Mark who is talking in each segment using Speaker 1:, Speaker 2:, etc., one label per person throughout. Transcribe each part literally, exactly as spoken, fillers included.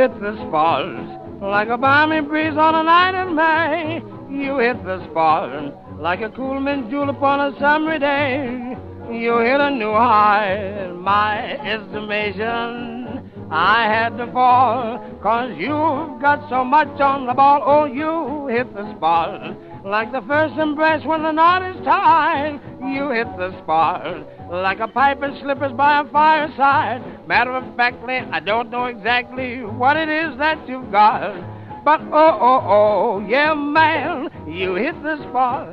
Speaker 1: hit the spot like a balmy breeze on a night in May. You hit the spot like a cool mint julep on a summer day. You hit a new high in my estimation. I had to fall, 'cause you've got so much on the ball. Oh, you hit the spot like the first embrace when the knot is tied. You hit the spot like a pipe and slippers by a fireside. Matter of factly, I don't know exactly what it is that you've got, but oh, oh, oh, yeah, man, you hit the spot.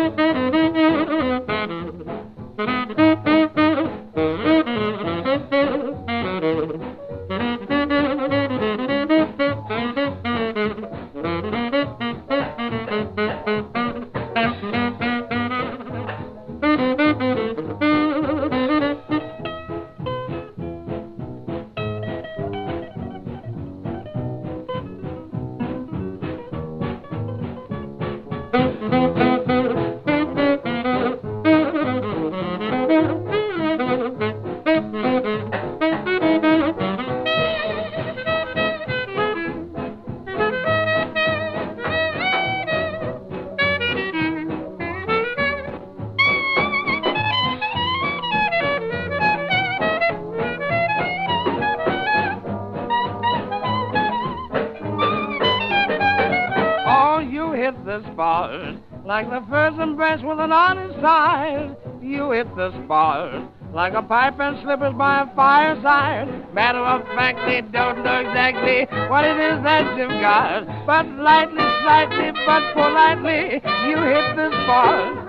Speaker 1: Hit the spot like the first embrace with an honest side. You hit the spot like a pipe and slippers by a fireside. Matter of fact, they don't know exactly what it is that you've got, but lightly, slightly, but politely, you hit the spot.